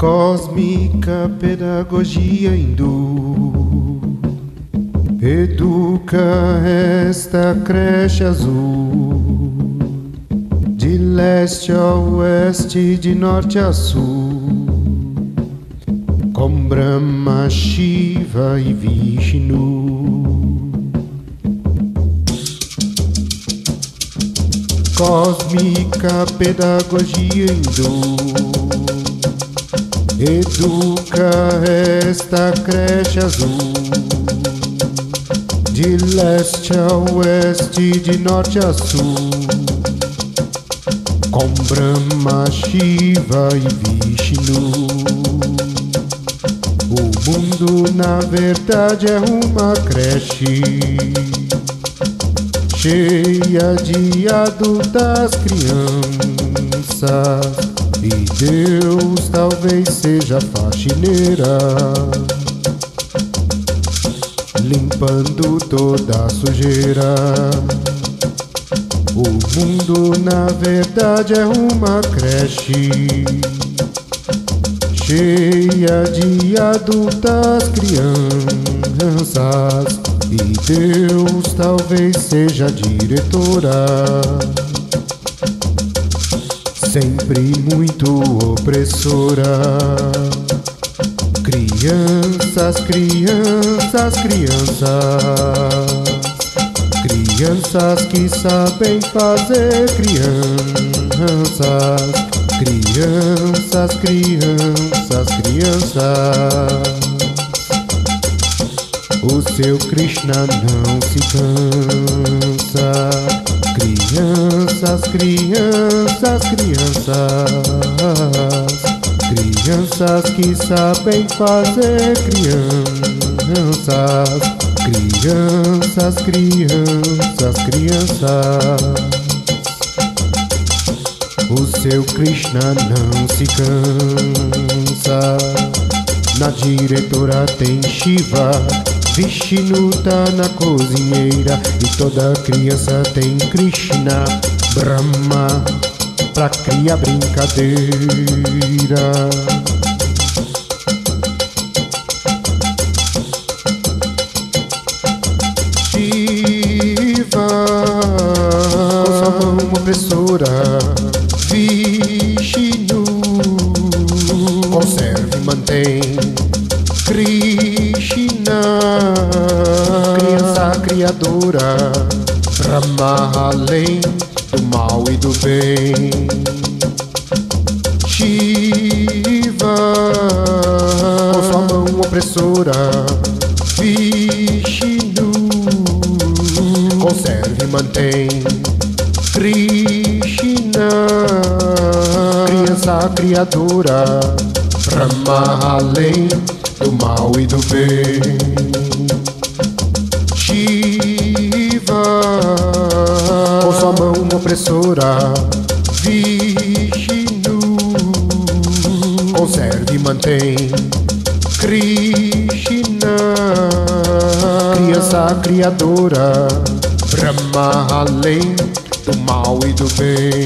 Cósmica pedagogia hindu educa esta creche azul, de leste a oeste, de norte a sul, com Brahma, Shiva e Vishnu. Cósmica pedagogia hindu educa esta creche azul, de leste a oeste, de norte a sul, com Brahma, Shiva e Vishnu. O mundo na verdade é uma creche cheia de adultas crianças, e Deus talvez seja faxineira, limpando toda a sujeira. O mundo na verdade é uma creche cheia de adultas crianças, e Deus talvez seja diretora, sempre muito opressora. Crianças, crianças, crianças, crianças que sabem fazer crianças, crianças, crianças, crianças. O seu Krishna não se cansa. Crianças, crianças, crianças, crianças que sabem fazer crianças, crianças, crianças, crianças. O seu Krishna não se cansa. Na diretora tem Shiva, Vishnu tá na cozinheira, e toda criança tem Krishna, Brahma, pra criar brincadeira. Shiva, com sua mão opressora, Vishnu, conserva e mantém Krishna, criança criadora, Brahma além do mal e do bem. Shiva, com sua mão opressora, Vishnu, conserva e mantém Krishna, criança criadora, Brahma além do mal e do bem. Shiva, com sua mão opressora, Vishnu, conserva e mantém Krishna, criança criadora, Brahma além do mal e do bem.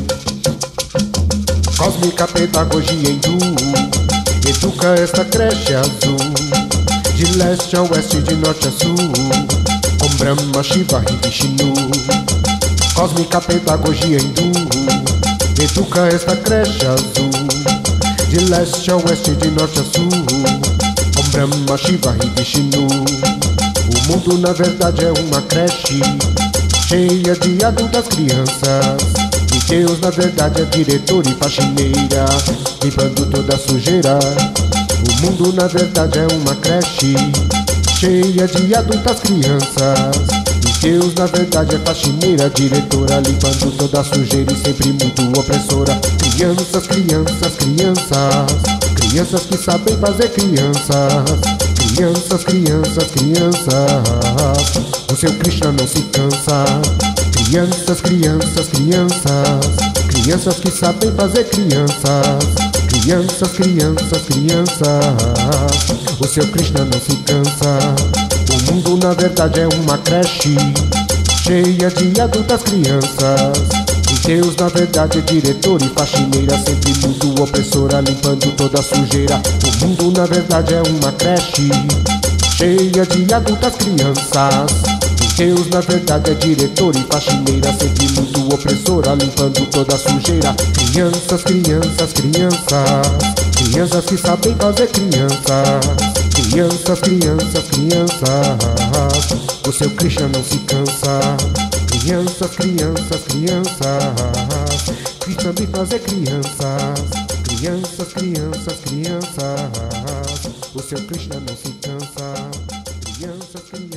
Cósmica pedagogia hindu educa esta creche azul, de leste a oeste, de norte a sul, com Brahma, Shiva e Vishnu. Cósmica pedagogia hindu educa esta creche azul, de leste a oeste, de norte a sul, com Brahma, Shiva e Vishnu. O mundo na verdade é uma creche cheia de adultas crianças, e Deus na verdade é diretor e faxineira, limpando toda a sujeira. O mundo na verdade é uma creche cheia de adultas crianças, e Deus na verdade é faxineira, diretora, limpando toda a sujeira e sempre muito opressora. Crianças, crianças, crianças, crianças que sabem fazer crianças, crianças, crianças, crianças. O seu Krishna não se cansa. Crianças, crianças, crianças, crianças que sabem fazer crianças, crianças, crianças, crianças. O seu Krishna não se cansa. O mundo na verdade é uma creche cheia de adultas crianças, Deus na verdade é diretor e faxineira, sempre mudo, opressora, limpando toda a sujeira. O mundo na verdade é uma creche cheia de adultas crianças. Deus na verdade é diretor e faxineira, sempre mudo, opressora, limpando toda a sujeira. Crianças, crianças, crianças, crianças que sabem fazer crianças. Crianças, crianças, crianças, o seu Krishna não se cansa. Crianças, crianças, crianças, que sabem fazer crianças. Crianças, crianças, crianças, o seu Krishna não se cansa. Crianças, crianças.